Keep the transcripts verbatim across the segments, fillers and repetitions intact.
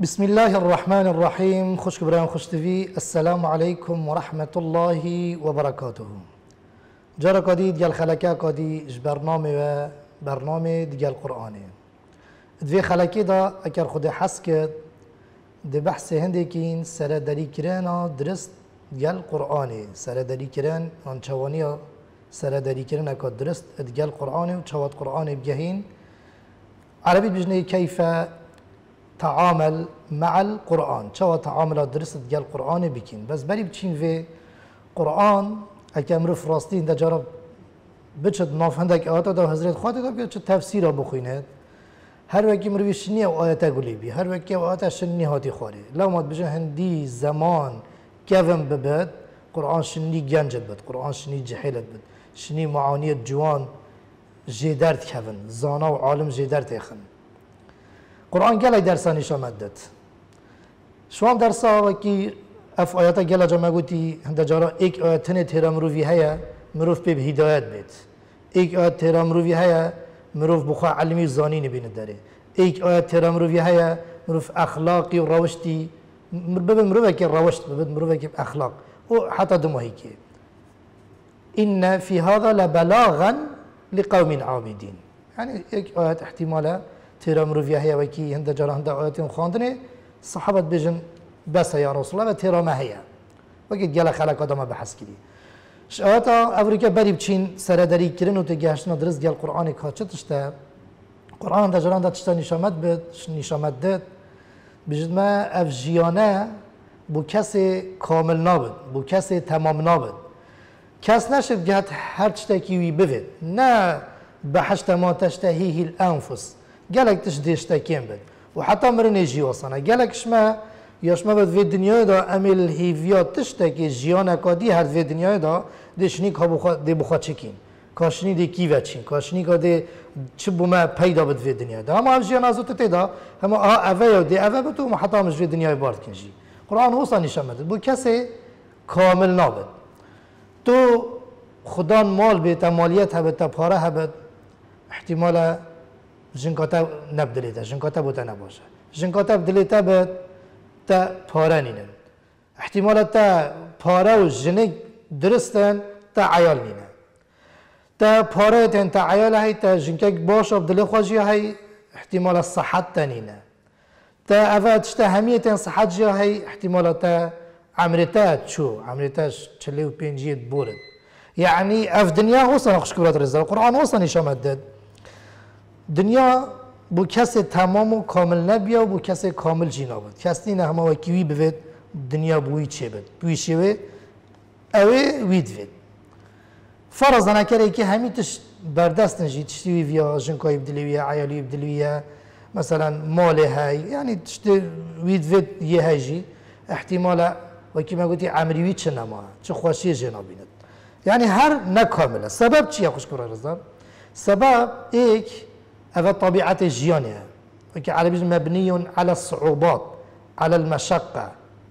بسم الله الرحمن الرحيم. خوش كبران خوش تفي. السلام عليكم ورحمة الله وبركاته. جرى قدي ديال خلكا قدي برنامج و برنامج ديال القرآن. دوی خلکی دا اگر خود حس کرد ده بحث هنده کین سر داری کرن درست دیال قرآنه سر داری کرن آن چوانی سر داری کرن اکا درست دیال قرآنه و چواد قرآنه بگهین عربی بجنه کیف تعامل مع القرآن چواد تعامل درست دیال قرآنه بکین بس بری بچین و قرآن اکا امروف راستین ده جارب بچد ناف هندک آتا دا حضرت خواهد دا بچد تفسیر را بخویند هر وقتی مروی شنی او آیت گلی بی هر وقتی او آیت شنی هاتی خواره لو ما بجن هندی زمان کفن ببد قرآن شنی گنجت بد قرآن شنی جحیلت بد شنی معانی جوان جدرت کفن زانا و عالم جدرت یخن قرآن گلی درسانی شامدت شوام درسا وکی اف آیت گلا جا مگوتی هند جارا ایک آیت تنه تیرا مروی هیا مروف به هدایت بید ایک آیت تیرا مروی هیا مروف بخوا علمی زانی نبینه داره ایک آیت تیرا مروفی هیا مروف اخلاقی و روشتی ببین مروفه که روشت ببین مروفه که اخلاق و حتی دموهی که این فی هذا لبلاغا لقوم عابدین یعنی ایک آیت احتمالا تیرا مروفی هیا و کی هنده جارا هنده آیتیم خواندنه صحابت بجن بس یا رسول الله و تیرا ما هیا وقت گل خلق آدم بحث کردی شاتا افریقا بری بچین سرداری کردن و تجهشنا درست گل قرآن کاچه تشته قرآن دا جران دا تشته نشامد بد نشامد داد بجد ما افجیانه بو کسی کامل نابد بو کسی تمام نابد کس نشد جهت هر تشته کیوی بفید نه بحشت ما تشتهیه الانفس گلک تشدیشته کیم بد و حتی مرنه جیواسانه گلک شما یاش ما به دنیای دا امیل هیویات تشته که جیان کادی هر وی دنیای دا دشنی که بخوا دی بخوا چکین کاشنی دی کی وچین کاشنی که دی چه بوما پیدا بد وی دنیای دا اما جیان ازوت تیدا اما آ اوه دی اوه بتو ما حتی مش وی دنیای بارد کنجی قرآن وصل نشان مده بو کسی کامل نابد تو خدا مال بیت مالیت هبت تا پاره هبت احتمالا جنکاتا نبدلیته جنکاتا بوده نباشه جنکاتا بدلیته بد تا پاره نینن احتمالا تا پاره و جنگ درستن تا عیال نینن تا پاره تن تا عیال هی تا جنکک باش اب دل خواجی هی احتمالا صحت تنینه تا افاد شتا همیه تن صحت جا هی احتمالا تا عمرتا چو عمرتا چلی و پینجیت بورد یعنی اف دنیا وصل نخش كرات رزق القرآن وصل نشامد داد دنیا بو کسی تمام و کامل نبیه و بو کسی کامل جینا بود کسی نه همه وکیوی بوید دنیا بوی چه بود بوی شوه اوه وید وید فرض نکره که همیتش بردست نجید تشتیوی ویا جنکای بدلویه عیالی بدلویه مثلا مال های یعنی تشتی وید وید یه هایجی احتمالا وکی ما گوتی عمریوی چه نماه چه خوشی جنا بیند یعنی هر نکامله سبب چیه خوش کرا رزدار سبب ایک هذا طبيعة الجيانية عربي مبني على الصعوبات على المشقة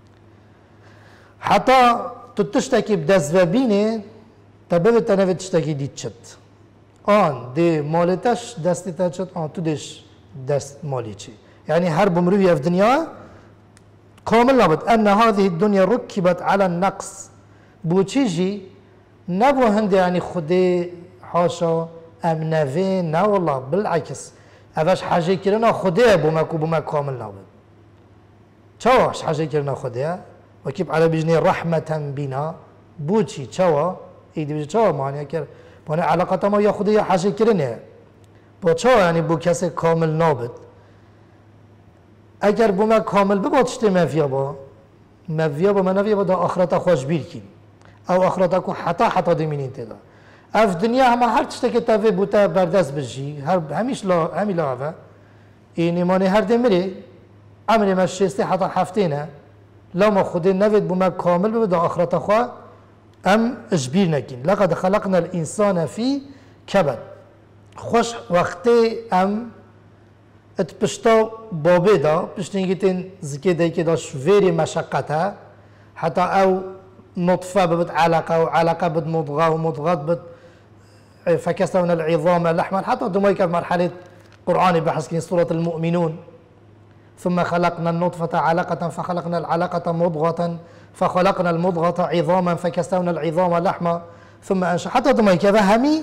حتى تشتكي بدزبابينه تبدأ تنفذ تشتكي دي تشت آن دي مالتش دستي تشت آن تو دش دست مالي شيء يعني هرب مروية في الدنيا كامل لابد أن هذه الدنيا ركبت على النقص بوتشيجي نبو هندي يعني خدي حاشا امنوی نه والله بالعکس اوش حاجه کردن خدا بوما کو بوما کامل نبود چاواش حاجه کردن خدا وکیب عربی جنی رحمتا بینا بوچی چاوا ایدی بچه چاوا معنی کرد بانه علاقت ما یا خدا یا حاجه کردنه با چاوا یعنی بو کسی کامل نبود اگر بوما کامل بباد شته مفیا با مفیا با منفیا با دا آخرت خوش بیر کن او آخرت کو حتا حتا دمینین تدا اف دنیا همه هر چیزی که تافه بوده بردست بجی هر همیش لا همی لاعه این ایمانی هر دمیره عمری ما شسته حتی هفته نه لما خودی نوید بوم کامل بوده آخرت خواه ام اجبیر نکین لقد خلقنا الانسان فی کبد خوش وقتی ام ات پشتا بابه دا پشتینگیتین زکی دایی که داشت ویری مشقته حتی او نطفه بد علاقه و علاقه بد مضغه و مضغه بد فكسونا العظام لحما حتى دموي كف مرحلة قرآن بحث كين سورة المؤمنون ثم خلقنا النطفة علقة فخلقنا العلقة مضغة فخلقنا المضغة عظاما فكسونا العظام لحما ثم أنشأ حتى دمي كذا همي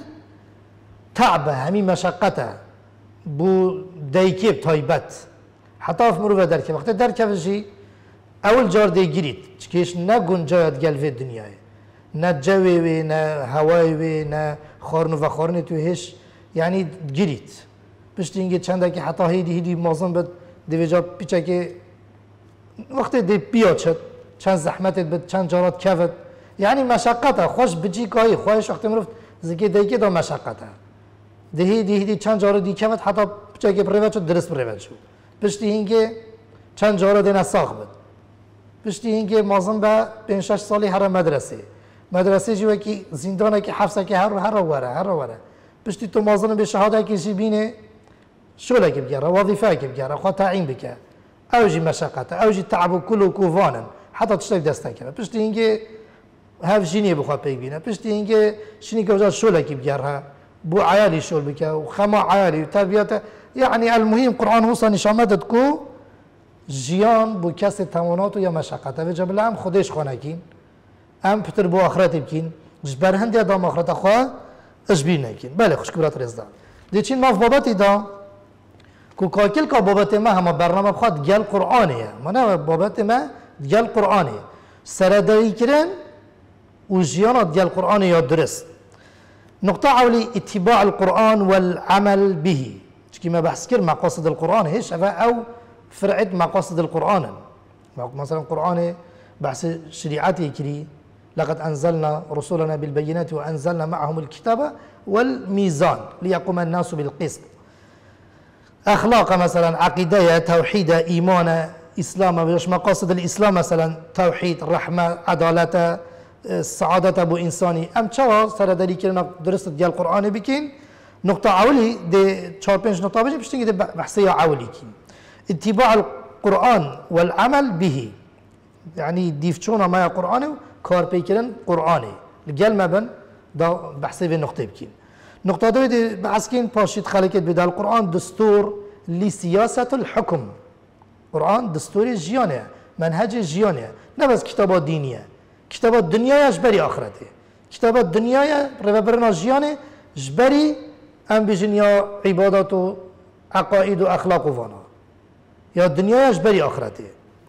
تعبه همي مشقته بو دايكيب تايبت حتى في مروفة دركه وقت دركه جي اول جار دي جريت چكيش نا گنجايت گل في الدنيا نا جوي وي نا هواي وي نا خارن و خارن تو هش يعني جريت پشت اینگه چنده که حتی هیدی هیدی مازن بد دیویجا پیچه که وقت دی بیاد شد چند زحمتت بد چند جارات کفت يعني مشقته خوش بجي كاي خوش وقت مرفت زكي دايكي دا مشقته ده هيدي هيدي چند جارو دي كفت حتى بچاكي بريوت شو درس بريوت شو پشتی اینکه چند جارو دینا ساخ بود پشتی اینکه مازن با پنج شش سالی هر مدرسه مدرسه جو کی زندانه کی حبسه کی هر هر وره هر وره پشتی تو مازن به شهاده کی جی بینه شغله کی بگیره وظیفه کی بگیره خو تعیین بکه اوجی مشقته اوجی تعب کلو کوفانن حتی تشتاق دسته کنه پشتی اینکه هف جینی بخواد ببینه پشتی اینکه شنی که شغله کی بگیره بو عیالی شغل بکه و خما عیالی تربیت يعني المهم قرآن هو نشامدت کو جیان بو کس تمانات و یا مشقته و جبل هم خودش خانه کین هم پتر بو آخرت بکین جبر هندی دام آخرت خواه اجبیر نکین بله خوش کبرات رزدان دیچین ما بابتی دا کو کاکل کا بابت ما همه برنامه بخواد گل قرآنه ما نه بابت ما گل قرآنه سردایی کرن و جیانات گل قرآن یا درست نقطة عولي اتباع القرآن والعمل به كما بحث كر مقاصد القرآن هيش أو فرعت مقاصد القرآن مثلا القرآن بحث شريعته كري لقد أنزلنا رسولنا بالبينات وأنزلنا معهم الكتاب والميزان ليقوم الناس بالقسط أخلاق مثلا عقيدة توحيد إيمان إسلام ويش مقاصد الإسلام مثلا توحيد رحمة عدالة السعادة أبو إنساني أم شوا سر داري كرنا درست ديال القرآن بكين نقطة عولي دي چهار پنج نقطة بجي بشتنگي دي بحثية عولي كين اتباع القرآن والعمل به يعني ديفتشونا ما قرآن كار بيكرن قرآني الجل ما بن دا بحثي في نقطة بكين نقطة دو دي بحث كين باشيت خلقت بدا القرآن دستور لسياسة الحكم قرآن دستور جيانه منهج جيانه نبس كتابات دينية كتابات دنيا جبري آخرته كتابات دنيا ربنا جيانه جبري ام بجن يا عبادات و عقائد و اخلاق و فانا يا الدنيا جبري آخرته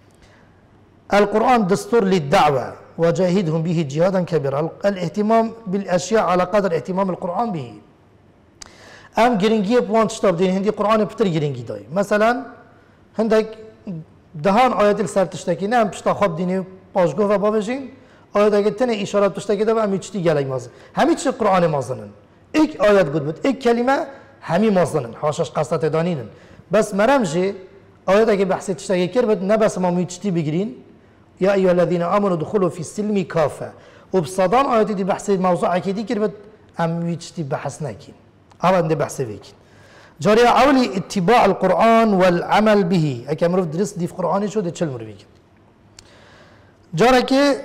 القرآن دستور للدعوة وجاهدهم به جهادا كبيرا الاهتمام بالاشياء على قدر اهتمام القرآن به ام گرنگی بوان شتاب دين هندي قرآن بتر گرنگی داي مثلا هندك دهان آيات السر تشتكي نام بشتا خواب ديني باشگو و بابجين آيات اگه تنه اشارات تشتكي ده ام يچتي گلگ مازن همي چه قرآن مازنن ایک آیت گفت بود ایک کلمه همی مازنن حاشش قصت دانینن بس مرمجه آیت اگه بحث تشتگی کرد بود نه بس ما میچتی بگیرین یا ایها الذین آمنوا دخلوا فی السلم کافه و بصدان آیتی دی بحث موضوع اکیدی کرد بود ام میچتی بحث نکین اول دی بحث بکین جاری اولی اتباع القرآن والعمل به اگه مروف درست دیف قرآنی شده چل مروفی کرد جاری که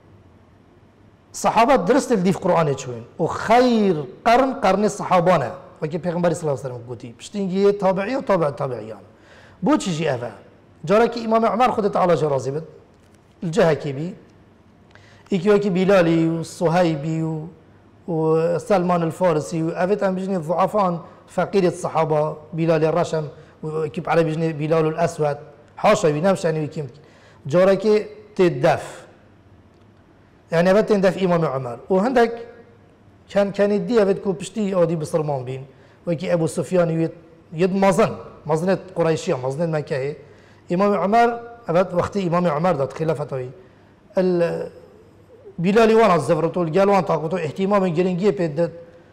صحابة درست الديف قرآن شوين وخير قرن قرن الصحابانة وكي پیغمبر صلى الله عليه وسلم قوتي بشتينجي تابعي وتابع التابعيان بو تشي أفا جارك إمام عمر خد تعالى جرازي بد الجهة كيبي إيكي وكي بلالي والصهيبي وسلمان الفارسي وأفت أم بجني الضعفان فقير الصحابة بلال الرشم وكيب على بجني بلال الأسود حاشا بينامش يعني وكيم جارك تدف يعني أبد تندف إمام عمر وهندك كان كان يدي أبد كو بشتي أودي بسلمان بين وكي أبو سفيان يد يد مازن مازنة قريشية مازنة مكة إمام عمر أبد وقت إمام عمر ده خلافته ال بلال وانا الزفرتو الجال وان طاقته اهتمام جرينجي بيد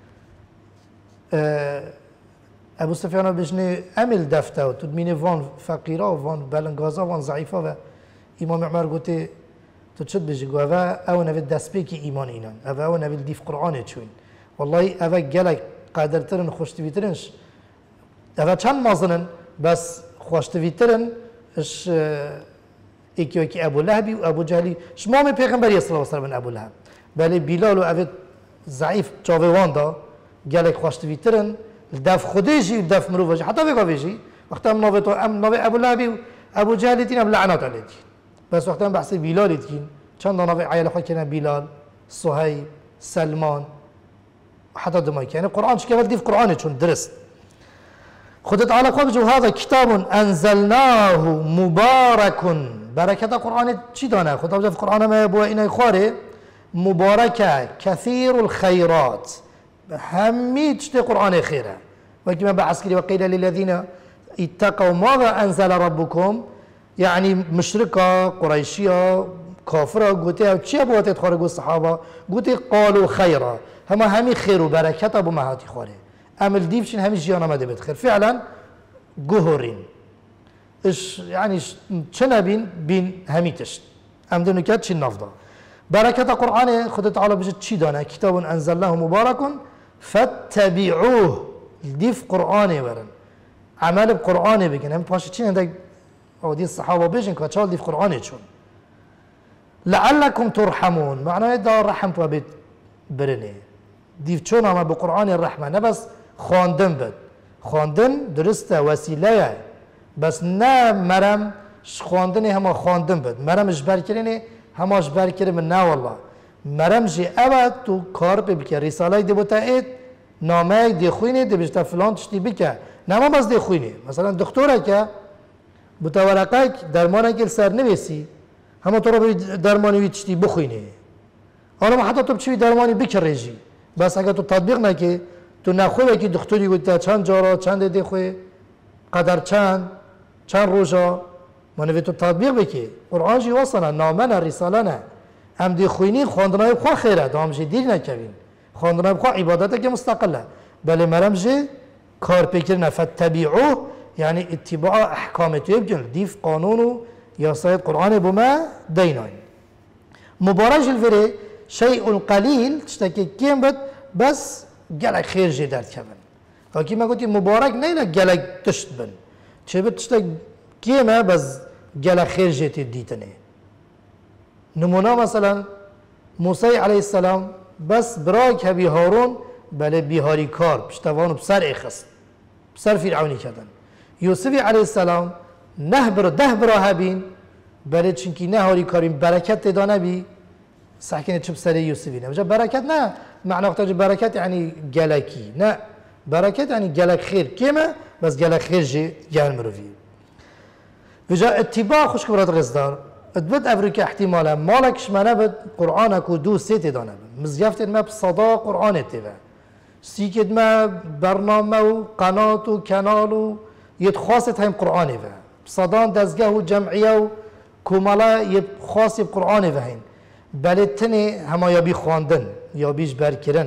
أبو سفيان بجني أمل دفته وتدمين فان فقيرة وفان بلنغازا وان ضعيفة إمام عمر قلت تشد بيجي قوة أو نبي دسبيكي إيمان إينان أو أو نبي ديف قرآن تشوين والله أو جالك قادر ترن خوش تفيترنش أو كان مازنن بس خوش تفيترن إيش إيكي إيكي أبو لهبي وأبو جهلي شمامي پیغمبر صلى الله عليه وسلم أبو لهب بل بلال وأبد ضعيف جاوان دا جالك خوش تفيترن الدف خديجي الدف مروفجي حتى بيجي وقت أم نوبته أم نوبة أبو لهبي ابو جهل تين اب لعنات عليه بس وقتا بحث بلال تين چند نوع عيال خو كنا بلال صهيب سلمان حتى دمايك يعني القرآن شو كيف في قرآن شون درست خد تعالى قبج هذا كتاب أنزلناه مبارك بركة القرآن شي دانا خد في القرآن ما يبوا إنا يخاري مباركة كثير الخيرات همي تشتي قرآن خيره وكما بعسكري وقيل للذين اتقوا ماذا أنزل ربكم يعني مشركة قريشية كافرة قوتي چه بوات تخارج الصحابة قوتي قالوا خيرا هما همي خير وبركة أبو مهاتي خاري أمل ديفشين همي جيانا ما دبت خير فعلا جهورين إيش يعني شنا بين بين همي تشت أم دون كات شن نفضة بركة القرآن خدت على بجد شي دانا كتاب أنزلناه مبارك فاتبعوه ديف قرآن ورن عمل بقرآن بكن هم باشا شين عندك أو دي الصحابة بيجن كاتشال ديف قرآن شون لعلكم ترحمون معناه دار رحم تو بيت برني ديف شون اما بقرآن الرحمة نبس خواندن بد خواندن درسته وسيلة بس نا مرم خواندن هما خواندن بد مرم اجبر كريني هما اجبر كري من نا والله مرم جي اول تو کار بکه رساله دی بوتا اید نامه دی خوینه دی بجتا فلان تشتی بکه نما بس دی خوینه مثلا دکتوره که بوتا ورقه درمانه که سر نویسی همه تو رو درمانی وی تشتی بخوینه حالا ما حتی تو بچوی درمانی بکره جی بس اگه تو تطبیق نکی تو نخواه که دکتری گویده چند جارا چند دی خواه قدر چند چند روزا ما نوی تو تطبیق بکی قرآن جی وصلا نامه نه رساله نه هم دی خوینی خواندنای خواه خیره دام جی دیر نکوین خواندنای خواه عبادته که مستقله بله مرم جی کار پیکر نفت تبیعوه یعنی اتباع احکام توی بکن دیف قانونو یا ساید قرآن بما دیناین مبارج الفره شیء قلیل تشتکی کم بد بس گلک خیر جی درد کبن اکی ما گوتی مبارک نینا گلک تشت بن چه بد تشتک کمه بس گلک خیر جی تید دیتنه نمونه مثلا موسی علیه السلام بس براک هبی هارون بله بیهاری کار پشتوانو بسر اخست بسر فرعونی کردن یوسفی علیه السلام نه برا ده برا هبین بله چونکی نه هاری کاریم برکت دانه بی سحکنه چه بسر یوسفی نه بجا برکت نه معنی وقتا برکت یعنی گلکی نه برکت یعنی گلک خیر کمه بس گلک خیر جی گل مروفی بجا اتباع خوش کبرات غزدار ادبت افریقا احتمالا مالکش منه بد قرآن کو دو سه دانه بد مزگفت ما بصدا قرآن تبه سیکت ما برنامه و قنات و کنال و ید خاصت هم قرآن به بصدان دزگه و جمعیه و کمالا ید خاصی قرآن به هین بله تنه هما یا بی خواندن یا بیش برکرن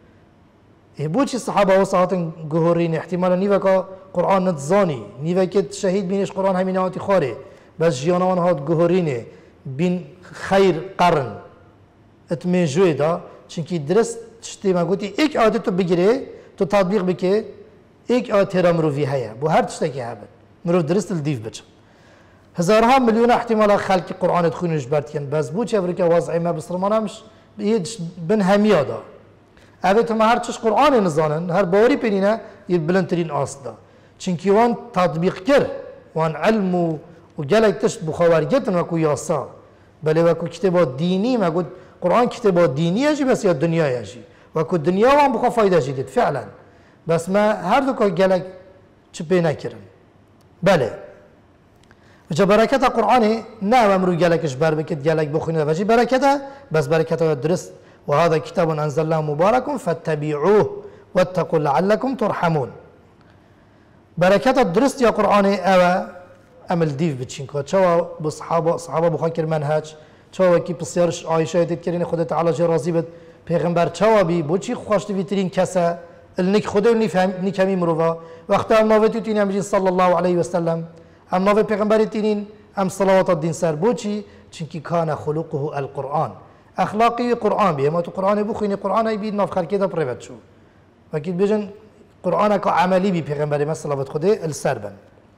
بو چی صحابه و صحاتن گهورین احتمالا نیوه که قرآن نتزانی نیوه که شهید بینش قرآن همین آتی خاره بس جیانان هات گهورینه بین خیر قرن اتمن جوی دا چونکی درست تشتی ما گوتی ایک آیت تو بگیره تو تطبیق بکه ایک آیت را مروفی هیا بو هر تشتی که هبد مروف درست الدیف بچم هزارها میلیون احتمال خلق قرآن تخونش برتین بس بو چه افریقا وضعی ما بسرمان همش بن همیا دا اوه تو ما هر چش قرآن نزانن هر باوری پینینه یه بلندترین آست دا چونکی وان تطبیق کر وان علم و و جلک تشت بخواریتن و کو یاسا بله و کو کتاب دینی ما گفت قرآن کتاب دینی جی بس یا دنیا جی و کو دنیا وام بخوا فایده جدید فعلا بس ما هر دو که جلک چه پی نکردن بله و برکت قرآن نه امرو جلکش بر بکت جلک بخونید و جی برکته بس برکته درست و هذا کتاب انزلناه مبارک فاتبعوه واتقوا لعلكم ترحمون برکت درست یا قرآن اوه عمل دیو بچین که چوا بصحابه صحابه بخوان کر منهج چوا کی بسیارش عایشه دید کرین خدا تعالی جل راضی بد پیغمبر چوا بی بو چی خوشت ویترین کسا النک خدا نفهم نکمی مروفا وقت ام نوت تین ام صلی الله علیه و سلم ام نوت پیغمبر تینین ام صلوات الدین سر بو چی چونکی کان خلقه القرآن اخلاقی قرآن بی ما تو قرآن بخوینی قرآن ای بی ناف خلقی دا پروت شو وکی بجن قرآن کا عملی بی پیغمبر ما صلوات خدا السر بن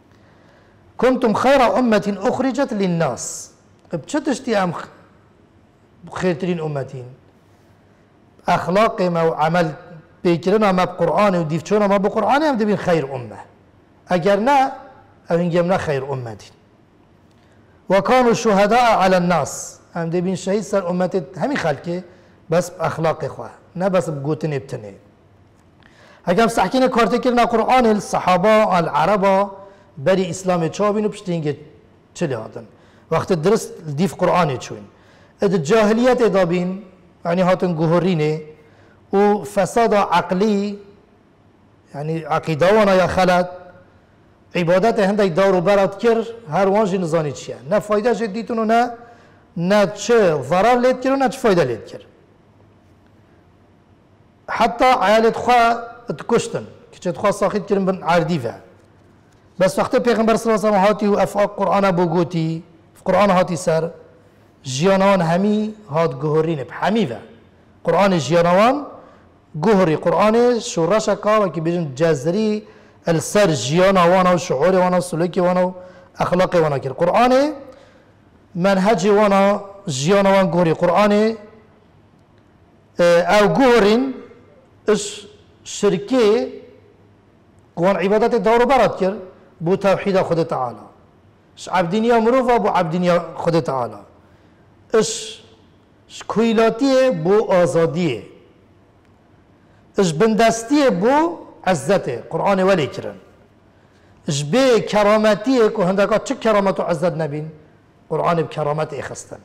كنتم خير أمة أخرجت للناس بشتشتي أم خيرترين أمتين أخلاق ما وعمل بيكرنا ما بقرآن وديفتشونا ما بقرآن هم دبين خير أمة أجرنا أو إنجمنا خير أمة وكانوا شهداء على الناس هم دي بين شهيد سر أمتي همي خلقه بس بأخلاق إخوة نه بس بقوتن ابتنه هكذا سحكين كارتي كرنا قرآن الصحابة العربة بري إسلام تشابين وبشتينجي چلي هاتن وقت الدرس ديف قرآن تشوين الجاهلية دابين يعني هاتن جهورينه وفساد عقلي يعني عقيدة وانا يا خلد عبادت هندك دار و برات كر هر وانجي نزاني چيه نه فايدة جديتون و نه نه چه ضرر لید كر و نه چه فايدة لید كر حتى عيالت خواه تكشتن كي خواه ساخت كرن بن عرديفه بس وقت پیغمبر صلی الله علیه و هاتی و افاق قرآن بوگوتی في قرآن هاتی سر جيانوان همي هات جهورين بحميفه قرآن جيانوان جهري قرآن شورش كا وكي بيجن جذري السر جيانا وانا وشعوري وانا وسلوكي وانا واخلاقي وانا كير قرآن منهجي وانا جيانا وان جهري قرآن او جهرين اش شركه قوان عبادات دور برات كر بو توحيد خود تعالى اش عبدينيا مروفا بو عبدينيا خود تعالى اش كويلاتيه بو آزاديه اش بندستيه بو عزته قرآن ولي كرن اش بي كراماتيه كو هندكا چه كرامات و عزت نبين قرآن بكرامات اخستن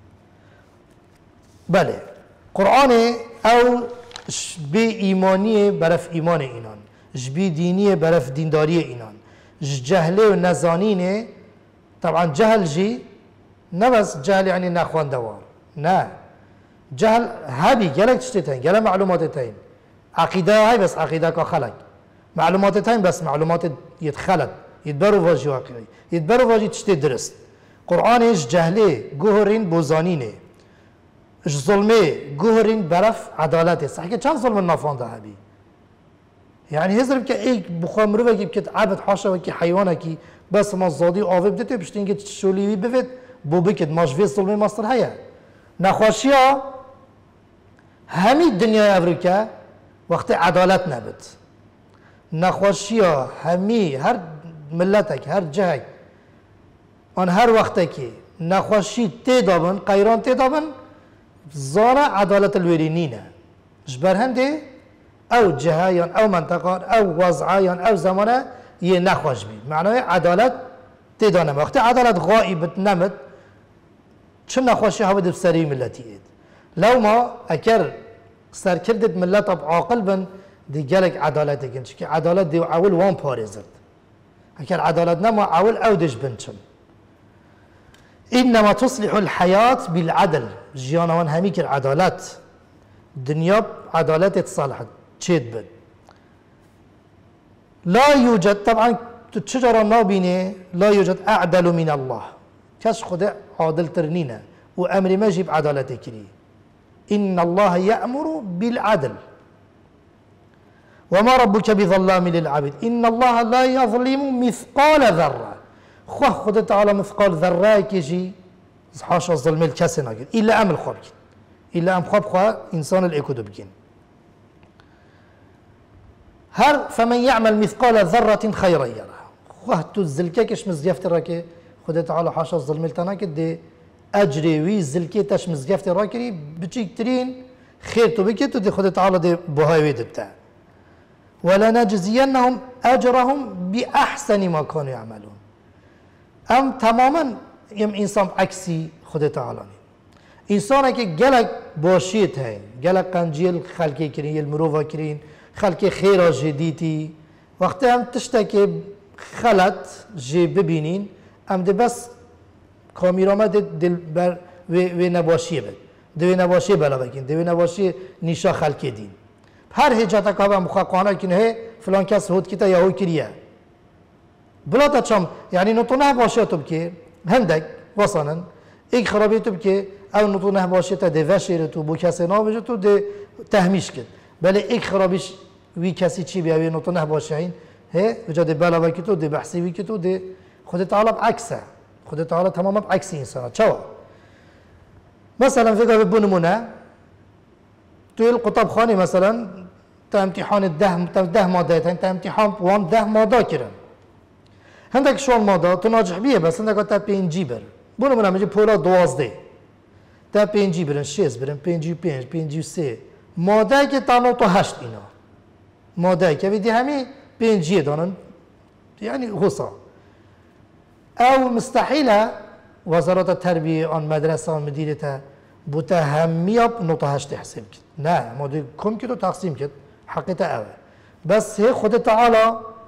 بله قرآن او اش بي ايمانيه برف ايمان اينان اش بي دينيه برف دينداريه اينان اش جهله و نزانينه طبعا جهل جي نه بس جهل يعني نخوان دوار نه جهل هبي جلك تشتتين جل معلومات تين عقيدة هاي بس عقيدة كخلق معلومات تين بس معلومات يتخلق يتبروا واجي واقعي يتبروا واجي تشتي درست قرآن ايش جهله جهرين بوزانينه ايش ظلمه جهرين برف عدالته صح كي كم ظلم النافون ده هبي يعني هزر بك اي بخامرو بك بك عبد حاشا وكي حيوانه كي بس ما زادي آوي بدته بشتين كي تشولي بفت بو بكت ماش في ظلمه ماستر هيا نخوشيا همي الدنيا أفريقيا وقت عدالت نبت نخوشيا همي هر ملتك هر جهك آن هر وقتك نخوشي تدابن قيران تدابن زارا عدالت الورينينه جبر هنده او جهايان او منطقان او وضعايان او زمانه يه نخوش بي معناه عدالت تدانم وقت عدالت غائبت نمت چه نخوشی ها بده بسری ملتی اید لو ما اکر سرکردت ملت اب عاقل بن دی گلک عدالت اگن چه که عدالت دی اول وان پارزد اکر عدالت نما اول اودش بنچن انما تصلح الحياة بالعدل جيانوان همي كر عدالت دنيا عدالت تصالحت چيد بد لا يوجد طبعا تشجر النابينه لا يوجد اعدل من الله كاش خدا عادل ترنينه وامر ما جيب عدالته كري ان الله يأمر بالعدل وما ربك بظلام للعبد ان الله لا يظلم مثقال ذره خواه خدا تعالى مثقال ذره كيجي حاشا الظلم الكسي ناكد الا ام الخواب الا ام خواب خواه انسان الايكودو بكين هر فمن يعمل مثقال ذره خيرا يره خواه تو الزلكاكش مزيافت راكي خدا تعالى حاشا الظلم التناكد دي اجري وي زلكي تاش مزيافت راكري بچيك ترين خير تو بكيتو دي خدا تعالى دي بهاي ويد بتاع ولنجزينهم اجرهم باحسن ما كانوا يعملون ام تماما يم انسان عكسي خدا تعالى انسان که گلک باشیت هی گلک قنجیل خلقی کرین یل مروفا کرین خلقی خیرا جدیتی وقتی هم تشتا که خلط جی ببینین ام ده بس کامیرامه دل بر و, و نباشیه بد دوی نباشیه بلا بکن دوی نباشیه نیشا خلقی دین هر هجاتا که هم مخاقانه کنه هی فلان کس هود کتا یا هو کریه بلا تا چم یعنی نتونه باشه تو بکه هندک وصانن ایک خرابی تو بکه او نتونه باشه تا ده وشیره تو بو کسی نابجه تو ده تهمیش کد بله ایک خرابیش وی کسی چی بیاوی نتونه باشه این هی وجا ده بلا وکی تو ده بحثی وی که تو ده خود تعالی بعکسه خود تعالی تماما بعکس انسان چوا مثلا فکر بنمونه توی القطب خانه مثلا تا امتحان ده تا ده ماده تا امتحان وان ده ماده کردن هندك شو الماده تو ناجح بيه بس هندك تا بي ان جي بر بونو من همینجا پولا دوازده تا پنجی برن شیز برن پنجی پنج پنجی سه ماده که تا نو تا هشت اینا ماده که ویدی همین پنجیه دانن یعنی غصا او مستحيله وزارة التربية آن مدرسة آن مديرتها بوتا همية نقطة هشت حساب كد نه ما دي كم كده تقسيم كد حقيقة اوه بس هي خود تعالى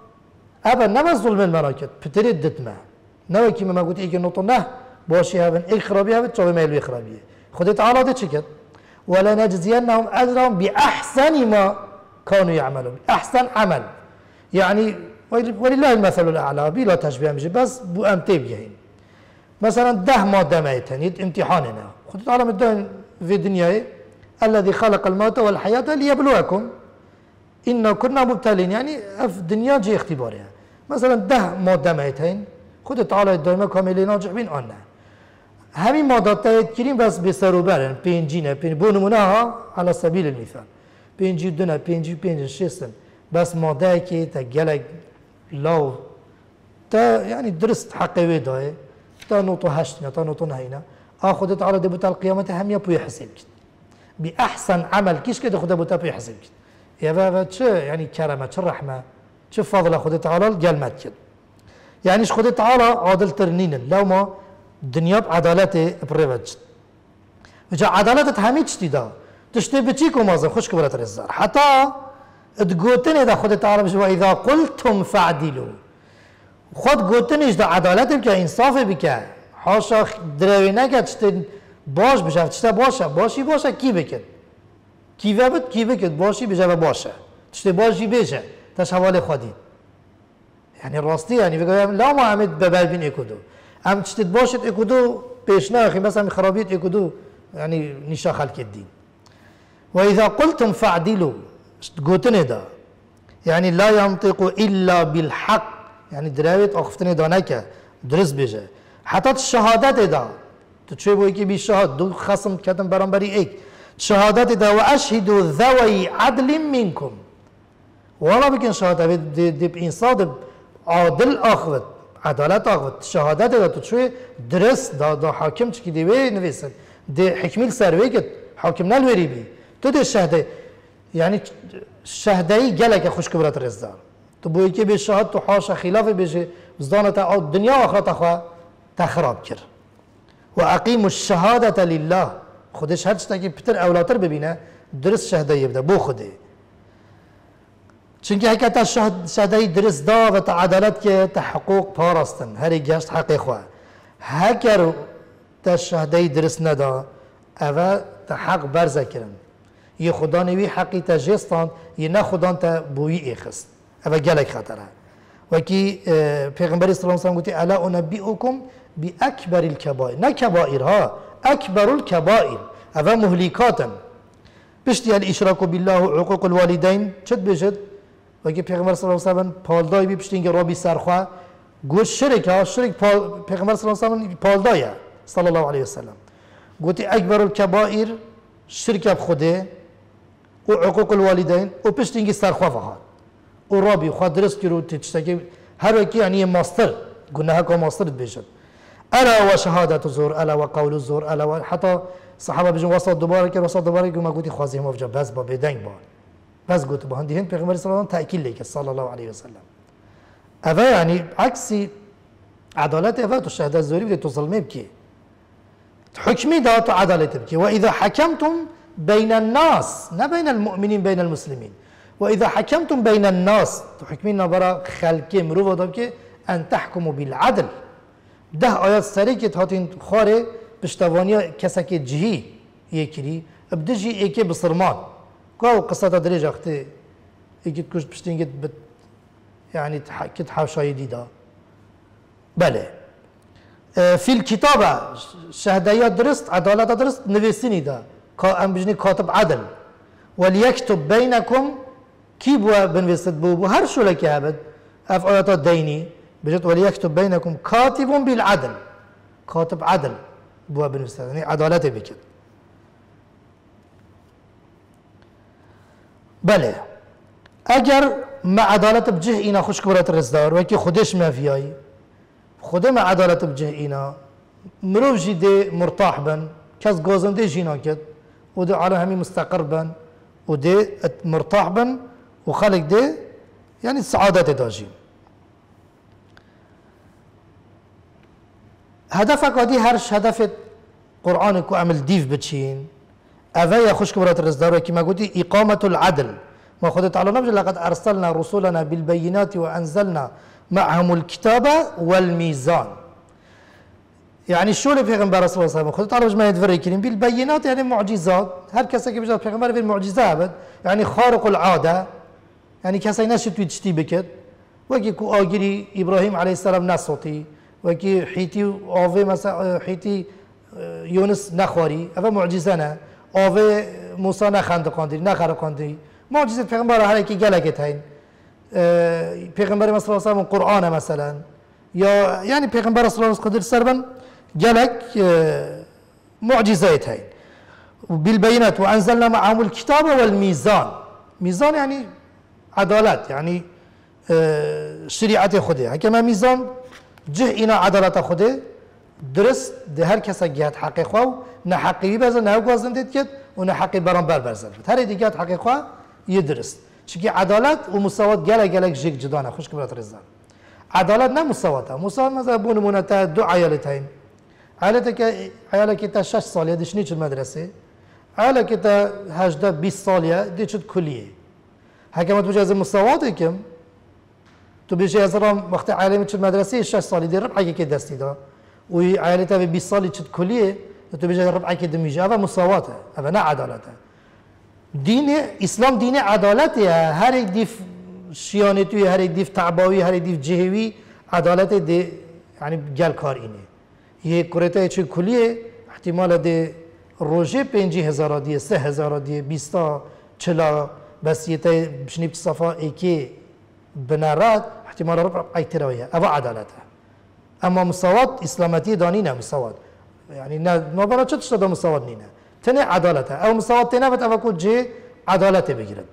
ابا نما ظلم المراكد بتريد دتما نما كيما ما قلت ايك نقطة نه باشي هبن اي خرابية هبن تشوفي ميلوي خرابية خود تعالى دي چكد ولا نجزينهم اجرهم باحسن ما كانوا يعملون احسن عمل يعني ولله المثل الاعلى بلا تشبيه مجي بس بو امتي بيهين مثلا ده ماده ميتين يد امتحاننا خد تعالى مدين في الدنيا الذي خلق الموت والحياه ليبلوكم إنا كنا مبتلين يعني في الدنيا جي اختبار يعني. مثلا ده ماده ميتين خد تعالى دائما كاملين ناجح بين آنها همين مادات تايد بس بسروبرن بينجينا بين بونمونها على سبيل المثال بينجي دونا بينجي بينجي شيسن بس ماده كي تجلك لو تا يعني درست حقي ويداي تا نقطة هشتنا تا نقطة نهينا آخذ تعالى دبوت القيامة هم يبوي حسب بأحسن عمل كيش كده خده بوتا بوي حسب يا بابا شو يعني كرمة شو رحمة شو فضل خده تعالى قال كده يعني ايش خده تعالى عادل ترنين لو ما الدنيا بعدالته بريفج وجا عدالته همي تشتيدا تشتي بتشيكو مازن خوش كبرت الرزار حتى تقولتني اذا خده تعالى بشوا اذا قلتم فعدلوا خود گوتنیش دا عدالت بکه انصاف بکه حاشا دروی نکرد چطور باش بشه چطور باشه باشی باشه کی بکن کی وبد کی بکن باشی بشه باشه چطور باشی بشه تاش حوال خودی یعنی راستی یعنی بگم لا ما همه ببر بین اکودو ام چطور باشد اکودو پیش نه مثلا خرابیت اکودو یعنی نیشا خلق الدین و اذا قلتم فعدلوا گوتنی دا يعني لا ينطق الا بالحق يعني دراويت اخفتني دانك درس بيجه حتى الشهادات دا تشوي بو يكي بالشهاد دو خصم كتم برانبري ايك شهادات دا واشهدوا ذوي عدل منكم ولا بكن شهاده دي, دي بانصاد عادل اخوت عدالت اخوت شهادات دا تشوي درس دا دا حاكم چكي دي وي نويسن دي حكميل سرويكت حاكم نالوري بي تو دي الشهاده يعني الشهداي جلك خوش كبرت الرزدار تو بو يكي بالشهاد تو حاشا خلاف بيجي زدانة الدنيا واخرت اخوا تخراب كر واقيموا الشهادة لله خودش هر چتا که پتر اولاتر ببینه درست شهده يبدا بو خوده چونکه حکتا شهده درست دا و تا عدالت که تا حقوق پاراستن هر گشت حق خواه هکر تا شهده درست ندا اوه تا حق برزه کرن یه خدا نوی حقی تا جستان یه نه خدا تا بویی ایخست اوه گلک خطره وكي پیغمبر صلى الله عليه وسلم قلت الا انبئكم باكبر الكبائر نا كبائرها اكبر الكبائر هذا مهلكاتا بشتي الاشراك بالله وعقوق الوالدين شد بجد وكي پیغمبر صلى الله عليه وسلم پالدای بی پشتینگ رابی سرخوا گوش شرک ها شرک پیغمبر صلى الله عليه وسلم پالدای صلى الله عليه وسلم قلت اكبر الكبائر شرك بخده وعقوق الوالدين وپشتینگ سرخوا فقط و رابی خود درست کرو تشتكي هر وكي يعني ماستر قلنا هكا ماستر بيشد الا وشهادة الزور الا وقول الزور الا حتى صحابه بيجون وسط دوباره كده وسط دوباره ما قلت خوازي ما فجا بس با بدنگ با بس قلت با هندي هند پیغمبر صلى الله عليه وسلم تاكيد لك صلى الله عليه وسلم اذا يعني عكسي عدالت اذا الشهاده الزوري بدي تظلمي بكي حكمي ذات عدالت بكي واذا حكمتم بين الناس لا بين المؤمنين بين المسلمين وإذا حكمتم بين الناس تحكمين برا خلقي مروفة دابك أن تحكموا بالعدل ده آيات سريكت هاتين خاري بشتوانيا كساكي جهي يكري بدجي ايكي بصرمان قاو قصة دريج اختي ايكي تكوش بشتين بت يعني كت حوشاي ديدا بله في الكتابة شهدايات درست عدالة درست نويسيني دا ام بجني كاتب عدل وليكتب بينكم كي بوا بنويست بو هر شو لك هبد اف آيات ديني بجد وليكتب بينكم كاتب بالعدل كاتب عدل بوا بنويست يعني عدالته بكت بله اگر مع عدالت بجه اینا خوش كبرت الرزدار وكي خودش ما فياي خود مع عدالت بجه اینا مروف جي دي مرتاح بن كاس غوزن دي جينا كد ودي عالم همي مستقر بن ودي مرتاح بن وخلق دي يعني السعادة داجين. هدفك ودي هرش هدف قرآن كو عمل ديف بتشين أفيا خوش كبرات الرزدار كما قلتي إقامة العدل ما خدت على نبج لقد أرسلنا رسولنا بالبينات وأنزلنا معهم الكتاب والميزان. يعني شو اللي پیغمبر صلى الله عليه وسلم خدت على ما يدفر كريم بالبينات يعني معجزات هر كسا كي بجد پیغمبر في المعجزات بد يعني خارق العادة يعني كسا نشت ويتشتي بكت وكي كو آجري إبراهيم عليه السلام نصوتي وكي حيتي آوه مثلا حيتي يونس نخواري أفا معجزنا آوه موسى نخند قاندي نخر قاندي معجزة پیغمبر هر کی گلگت هين پیغمبر صلى الله عليه وسلم قرآن مثلا یا يعني پیغمبر صلى الله عليه وسلم قدر سربن جلك معجزات هاي وبالبينات وأنزلنا معهم الكتاب والميزان. ميزان يعني عدالات يعني شريعة خده كما ميزان جه إنا عدالة خده درست ده هر کس جهت حقیق خو نه حقیقی بزن نه گازن دید کد و نه حقیق برانبر برزن هر دیگه حقیق خو یه درست چون عدالت و مساوات گله گله جگ جدانه خوش کبرات رزان عدالت نه مساواته مساوات مثلا بون مونتا دو عیالتین عیالت که عیالت که تا شش سالیه دیش نیچ مدرسه عیالت که تا هجده بیست سالیه دیچ کلیه حکمت بجاز مساواته کم تو بیشی از رام وقت عیالت چه مدرسه شش سالی دی ربعی که دستی دا و عائلته به بیست سالی چت کلیه تو بیشتر ربعی که دمیجه اما مساواته اما نه عدالته. دین اسلام دین عدالته هر یک دیف شیانتوی هر یک دیف تعباوی هر یک دیف جهوی عدالت ده يعني جل کار اینه. یه کرته چه کلیه احتمال ده روزه پنجی هزار دیه سه هزار دیه بیستا چلا بس یه تا بشنیب صفا ایکی بنارات احتمال ربع ایتراویه اما عدالته. اما مساوات اسلامتی دانی نه مساوات يعني ما برا چه تشتد مساوات نینه تنه عدالته او مساوات تنه بتفکر جه عدالته بگیرد.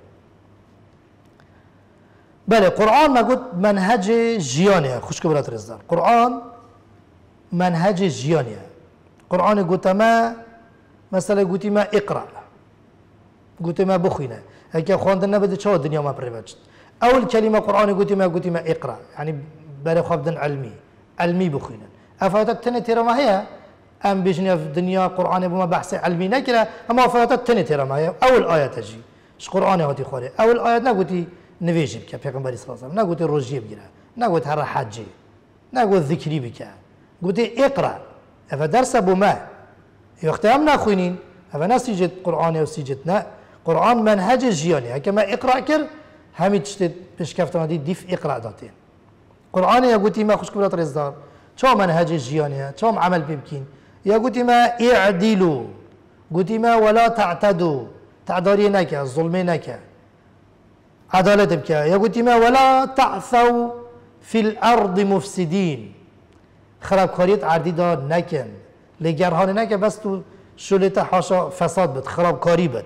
بله قرآن ما قلت منهج جیانه خوش کبرات رزدار قرآن منهج جیانه قرآن قلت ما مثلا قلت ما اقرأ قلت ما بخينه هيك خواندن نبدأ شو الدنيا ما بريبتش اول كلمة قرآن قلت ما قلت ما اقرأ يعني بلا خافدن علمي علمي بخينا افاتت تنه ترى ما هي ام بيجني في الدنيا قرآن بما بحث علمي نكره اما افاتت تنه ترى ما هي اول آية تجي اش قرآن هاتي خوري اول آية نقولي نويجي بك پیغمبر صلى الله عليه وسلم نقولي روجي بگیره نقولي هر حجي نقولي ذكري بك قلت اقرأ اف درس بما وقت هم نخوينين اف ناس يجد قرآن او سيجدنا قرآن منهج جياني كما اقرأ كر همي تشتد بشكفتنا دي ديف اقرأ داتين قرآن يا قلتي ما خوش كبرات رزدار شو منهج الجيانية شو عمل بيبكين يا قلتي ما اعدلوا قلتي ما ولا تعتدوا تعداري نكا ظلمي نكا عدالة بك يا قلتي ما ولا تعثوا في الأرض مفسدين خراب كاريت عردي دار نكن لجرهان نكا بس تو شلت حاشا فساد بد خراب كاري بد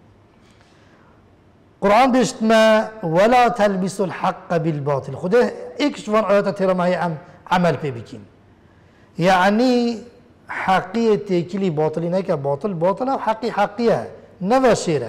قرآن بيشت ما ولا تلبسوا الحق بالباطل خده ايكش فان آيات ترى ما هي عمل بي بكين يعني حقية تيكلي باطلي نكا باطل باطل او حقي حقية نفشيرة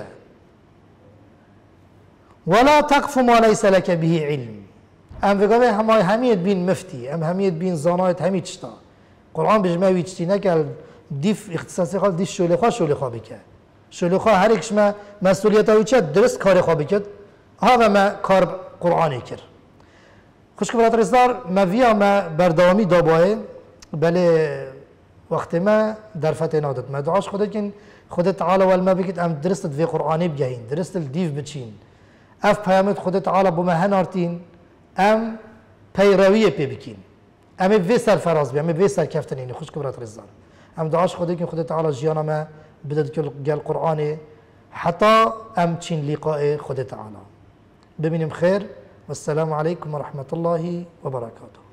ولا تقف ما ليس لك به علم ام بقى هم هميت بين مفتي ام هميت بين زانايت هميت تشتا قرآن بجمع ويتشتي نكا ديف اختصاصي خال ديف شولي خال شولي خال بكا شولي خال هر اكش ما مسؤوليته ويتشت درست كاري خال بكت هذا ما كار قرآني كر خوش كبرات رزدار ما فيها ما بردوامی داباه بله وقت ما درفت نادت ما دعاش خودت کن خودت تعالى والما بكت ام درست في قرآني بجهين درست الديف بتشين اف پیامت خودت تعالى بما هنارتين ام پیرویه پی بکین ام في سرفراز بي ام في سر كفتنين خوش كبرات رزدار ام دعاش خودت کن خودت تعالى جيانا ما بدد كل قال قرآني حتى ام تشين لقاء خودت تعالى ببینیم خير والسلام عليكم ورحمة الله وبركاته.